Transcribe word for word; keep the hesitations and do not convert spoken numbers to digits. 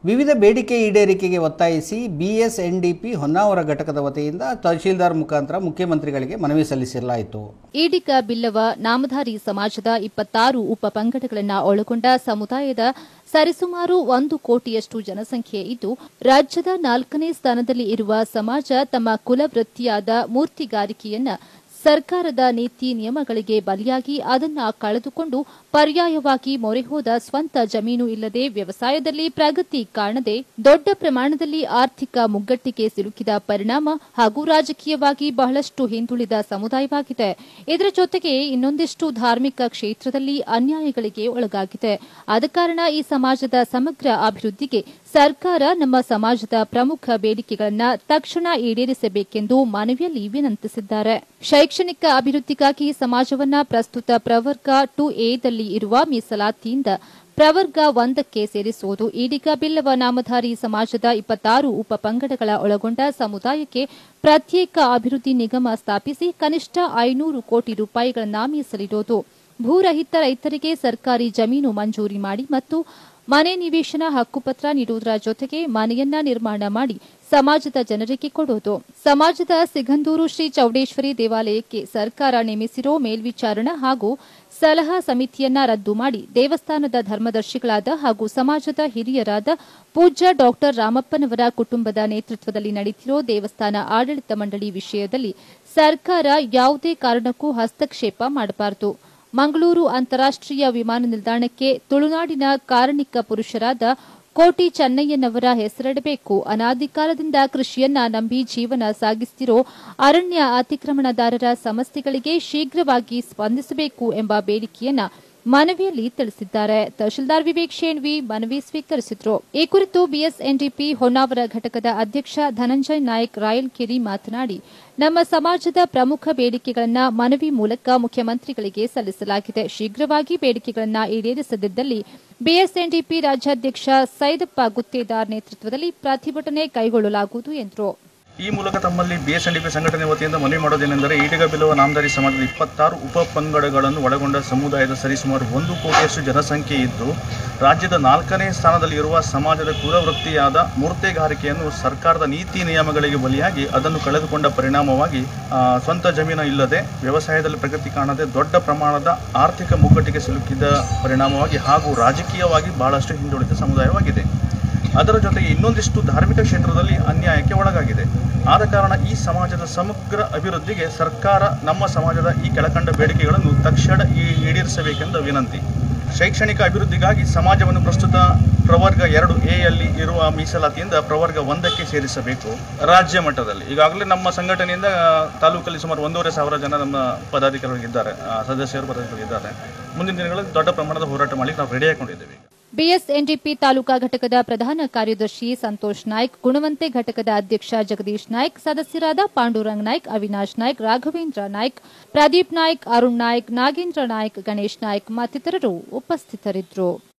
ವಿವಿಧ ಬೇಡಿಕೆ ಈಡೇರಿಕೆಗೆ ಒತ್ತಾಯಿಸಿ ಬಿಎಸ್ಎನ್ಡಿಪಿ ಹೊನ್ನಾವರ ಘಟಕದ ವತಿಯಿಂದ ತಹಶೀಲ್ದಾರ್ ಮುಖಾಂತರ ಮುಖ್ಯಮಂತ್ರಿಗಳಿಗೆ ಮನವಿ ಸಲ್ಲಿಸಲಾಯಿತು. ಈಡಿಗ ಬಿಲ್ಲವ ನಾಮಧಾರಿ ಸಮಾಜದ ಇಪ್ಪತ್ತಾರು ಉಪ ಪಂಗಡಗಳನ್ನು ಒಳಗೊಂಡ ಸಮುದಾಯದ ಸರಿಸುಮಾರು ಒಂದು ಕೋಟಿಯಷ್ಟು ಜನಸಂಖ್ಯೆ ಇದ್ದು, ರಾಜ್ಯದ ನಾಲ್ಕನೇ ಸ್ಥಾನದಲ್ಲಿ ಇರುವ ಸಮಾಜ ತಮ್ಮ ಕುಲವೃತ್ತಿಯಾದ ಮೂರ್ತಿಗಾರಿಕೆಯನ್ನ ಸರ್ಕಾರದ ನೀತಿ ನಿಯಮಗಳಿಗೆ ಬಲಿಯಾಗಿ ಅದನ್ನು ಕಳೆದುಕೊಂಡು ಪರ್ಯಾಯವಾಗಿ ಮೊರೆಹೋದ ಸ್ವಂತ ಜಮೀನು ಇಲ್ಲದೆ ವ್ಯವಸಾಯದಲ್ಲಿ ಪ್ರಗತಿ ಕಾಣದೆ ದೊಡ್ಡ ಪ್ರಮಾಣದಲ್ಲಿ ಆರ್ಥಿಕ ಮುಗ್ಗಟ್ಟಿಗೆ ಸಿಲುಕಿದ ಪರಿಣಾಮ ಹಾಗೂ ರಾಜಕೀಯವಾಗಿ ಬಹಳಷ್ಟು ಹಿಂದುಳಿದ ಸಮುದಾಯವಾಗಿದೆ. ಇದರ ಜೊತೆಗೆ ಇನ್ನೊಂದಿಷ್ಟು ಧಾರ್ಮಿಕ ಕ್ಷೇತ್ರದಲ್ಲಿ ಅನ್ಯಾಯಗಳಿಗೆ ಒಳಗಾಗಿದೆ. ಆದ ಕಾರಣ ಈ ಸಮಾಜದ ಸಮಗ್ರ ಅಭಿವೃದ್ಧಿಗೆ ಸರ್ಕಾರ ನಮ್ಮ ಸಮಾಜದ ಪ್ರಮುಖ ಬೇಡಿಕೆಗಳನ್ನು ತಕ್ಷಣ ಈಡೇರಿಸಬೇಕೆಂದು ಮನವಿಯಲ್ಲಿ ವಿನಂತಿಸಿದ್ದಾರೆ. ಶೈಕ್ಷಣಿಕ ಅಭಿವೃದ್ಧಿಗಾಗಿ ಸಮಾಜವನ್ನ ಪ್ರಸ್ತುತ ಪ್ರವರ್ಗ ಟು ಎದಲ್ಲಿ ಇರುವ ಮೀಸಲಾತಿಯಿಂದ ಪ್ರವರ್ಗ ಒಂದಕ್ಕೆ ಸೇರಿಸುವುದು, ಈಡಿಗ ಬಿಲ್ಲವ ನಾಮಧಾರಿ ಸಮಾಜದ ಇಪ್ಪತ್ತಾರು ಉಪ ಪಂಗಡಗಳ ಒಳಗೊಂಡ ಸಮುದಾಯಕ್ಕೆ ಪ್ರತ್ಯೇಕ ಅಭಿವೃದ್ಧಿ ನಿಗಮ ಸ್ಥಾಪಿಸಿ ಕನಿಷ್ಠ ಐನೂರು ಕೋಟಿ ರೂಪಾಯಿಗಳನ್ನು ಮೀಸಲಿಡುವುದು, ಭೂರಹಿತ ರೈತರಿಗೆ ಸರ್ಕಾರಿ ಜಮೀನು ಮಂಜೂರಿ ಮಾಡಿ ಮತ್ತು ಮನೆ ನಿವೇಶನ ಹಕ್ಕುಪತ್ರ ನೀಡುವುದರ ಜೊತೆಗೆ ಮನೆಯನ್ನ ನಿರ್ಮಾಣ ಮಾಡಿ ಸಮಾಜದ ಜನರಿಗೆ ಕೊಡುವುದು, ಸಮಾಜದ ಸಿಗಂದೂರು ಶ್ರೀ ಚೌಡೇಶ್ವರಿ ದೇವಾಲಯಕ್ಕೆ ಸರ್ಕಾರ ನೇಮಿಸಿರೋ ಮೇಲ್ವಿಚಾರಣಾ ಹಾಗೂ ಸಲಹಾ ಸಮಿತಿಯನ್ನ ರದ್ದು ಮಾಡಿ ದೇವಸ್ಥಾನದ ಧರ್ಮದರ್ಶಿಗಳಾದ ಹಾಗೂ ಸಮಾಜದ ಹಿರಿಯರಾದ ಪೂಜ್ಯ ಡಾಕ್ಟರ್ ರಾಮಪ್ಪನವರ ಕುಟುಂಬದ ನೇತೃತ್ವದಲ್ಲಿ ನಡೆಯುತ್ತಿರೋ ದೇವಸ್ಥಾನ ಆಡಳಿತ ಮಂಡಳಿ ವಿಷಯದಲ್ಲಿ ಸರ್ಕಾರ ಯಾವುದೇ ಕಾರಣಕ್ಕೂ ಹಸ್ತಕ್ಷೇಪ ಮಾಡಬಾರದು. ಮಂಗಳೂರು ಅಂತಾರಾಷ್ಟೀಯ ವಿಮಾನ ನಿಲ್ದಾಣಕ್ಕೆ ತುಳುನಾಡಿನ ಕಾರಣಿಕ ಪುರುಷರಾದ ಕೋಟಿ ಚೆನ್ನಯ್ಯನವರ ಹೆಸರಿಡಬೇಕು. ಅನಾದಿ ಕಾಲದಿಂದ ಕೃಷಿಯನ್ನ ನಂಬಿ ಜೀವನ ಸಾಗಿಸುತ್ತಿರೋ ಅರಣ್ಯ ಅತಿಕ್ರಮಣದಾರರ ಸಮಸ್ಯೆಗಳಿಗೆ ಶೀಘ್ರವಾಗಿ ಸ್ಪಂದಿಸಬೇಕು ಎಂಬ ಬೇಡಿಕೆಯನ್ನ ಮನವಿಯಲ್ಲಿ ತಿಳಿಸಿದ್ದಾರೆ. ತಹಶೀಲ್ದಾರ್ ವಿವೇಕ್ ಶೇಣ್ವಿ ಮನವಿ ಸ್ವೀಕರಿಸಿದರು. ಈ ಕುರಿತು ಬಿಎಸ್ಎನ್ಡಿಪಿ ಹೊನ್ನಾವರ ಘಟಕದ ಅಧ್ಯಕ್ಷ ಧನಂಜಯ್ ನಾಯ್ಕ್ ರಾಯಲ್ಕೆರೆ ಮಾತನಾಡಿ, ನಮ್ಮ ಸಮಾಜದ ಪ್ರಮುಖ ಬೇಡಿಕೆಗಳನ್ನು ಮನವಿ ಮೂಲಕ ಮುಖ್ಯಮಂತ್ರಿಗಳಿಗೆ ಸಲ್ಲಿಸಲಾಗಿದೆ. ಶೀಘ್ರವಾಗಿ ಬೇಡಿಕೆಗಳನ್ನು ಈಡೇರಿಸದಿದ್ದಲ್ಲಿ ಬಿಎಸ್ಎನ್ಡಿಪಿ ರಾಜ್ಯಾಧ್ಯಕ್ಷ ಸೈದಪ್ಪ ಗುತ್ತೇದಾರ್ ನೇತೃತ್ವದಲ್ಲಿ ಪ್ರತಿಭಟನೆ ಕೈಗೊಳ್ಳಲಾಗುವುದು ಎಂದರು. ಈ ಮೂಲಕ ತಮ್ಮಲ್ಲಿ ಬಿಎಸ್ಎನ್ಡಿಪಿ ಸಂಘಟನೆ ವತಿಯಿಂದ ಮನವಿ ಮಾಡೋದೇನೆಂದರೆ, ಈಡಿಗ ಬಿಲ್ಲವ ನಾಮಧಾರಿ ಸಮಾಜದ ಇಪ್ಪತ್ತಾರು ಉಪ ಪಂಗಡಗಳನ್ನು ಒಳಗೊಂಡ ಸಮುದಾಯದ ಸರಿಸುಮಾರು ಒಂದು ಕೋಟಿಯಷ್ಟು ಜನಸಂಖ್ಯೆ ಇದ್ದು, ರಾಜ್ಯದ ನಾಲ್ಕನೇ ಸ್ಥಾನದಲ್ಲಿ ಇರುವ ಸಮಾಜದ ಕುಲವೃತ್ತಿಯಾದ ಮೂರ್ತಿಗಾರಿಕೆಯನ್ನು ಸರ್ಕಾರದ ನೀತಿ ನಿಯಮಗಳಿಗೆ ಬಲಿಯಾಗಿ ಅದನ್ನು ಕಳೆದುಕೊಂಡ ಪರಿಣಾಮವಾಗಿ ಸ್ವಂತ ಜಮೀನು ಇಲ್ಲದೆ ವ್ಯವಸಾಯದಲ್ಲಿ ಪ್ರಗತಿ ಕಾಣದೆ ದೊಡ್ಡ ಪ್ರಮಾಣದ ಆರ್ಥಿಕ ಮುಗ್ಗಟ್ಟಿಗೆ ಸಿಲುಕಿದ ಪರಿಣಾಮವಾಗಿ ಹಾಗೂ ರಾಜಕೀಯವಾಗಿ ಬಹಳಷ್ಟು ಹಿಂದುಳಿದ ಸಮುದಾಯವಾಗಿದೆ. ಅದರ ಜೊತೆಗೆ ಇನ್ನೊಂದಿಷ್ಟು ಧಾರ್ಮಿಕ ಕ್ಷೇತ್ರದಲ್ಲಿ ಅನ್ಯಾಯಕ್ಕೆ ಒಳಗಾಗಿದೆ. ಆದ ಕಾರಣ ಈ ಸಮಾಜದ ಸಮಗ್ರ ಅಭಿವೃದ್ಧಿಗೆ ಸರ್ಕಾರ ನಮ್ಮ ಸಮಾಜದ ಈ ಕೆಳಕಂಡ ಬೇಡಿಕೆಗಳನ್ನು ತಕ್ಷಣ ಈಡೇರಿಸಬೇಕೆಂದು ವಿನಂತಿ. ಶೈಕ್ಷಣಿಕ ಅಭಿವೃದ್ಧಿಗಾಗಿ ಸಮಾಜವನ್ನು ಪ್ರಸ್ತುತ ಪ್ರವರ್ಗ ಎರಡು ಎಯಲ್ಲಿ ಇರುವ ಮೀಸಲಾತಿಯಿಂದ ಪ್ರವರ್ಗ ಒಂದಕ್ಕೆ ಸೇರಿಸಬೇಕು. ರಾಜ್ಯ ಮಟ್ಟದಲ್ಲಿ ಈಗಾಗಲೇ ನಮ್ಮ ಸಂಘಟನೆಯಿಂದ ತಾಲೂಕಲ್ಲಿ ಸುಮಾರು ಒಂದೂವರೆ ಸಾವಿರ ಜನ ನಮ್ಮ ಪದಾಧಿಕಾರಿಗಳಿದ್ದಾರೆ, ಸದಸ್ಯರು ಪದಾಧಿಕಾರಿಗಳಿದ್ದಾರೆ. ಮುಂದಿನ ದಿನಗಳಲ್ಲಿ ದೊಡ್ಡ ಪ್ರಮಾಣದ ಹೋರಾಟ ಮಾಡಿ ನಾವು ರೆಡಿ ಹಾಕೊಂಡಿದ್ದೇವೆ. ಬಿಎಸ್ಎನ್ಡಿಪಿ ತಾಲೂಕಾ ಘಟಕದ ಪ್ರಧಾನ ಕಾರ್ಯದರ್ಶಿ ಸಂತೋಷ್ ನಾಯ್ಕ್, ಗುಣವಂತೆ ಘಟಕದ ಅಧ್ಯಕ್ಷ ಜಗದೀಶ್ ನಾಯ್ಕ್, ಸದಸ್ಯರಾದ ಪಾಂಡುರಂಗ್ ನಾಯ್ಕ್, ಅವಿನಾಶ್ ನಾಯ್ಕ್, ರಾಘವೇಂದ್ರ ನಾಯ್ಕ್, ಪ್ರದೀಪ್ ನಾಯ್ಕ್, ಅರುಣ್ ನಾಯ್ಕ್, ನಾಗೇಂದ್ರ ನಾಯ್ಕ್, ಗಣೇಶ್ ನಾಯ್ಕ್ ಮತ್ತಿತರರು ಉಪಸ್ಥಿತರಿದ್ದರು.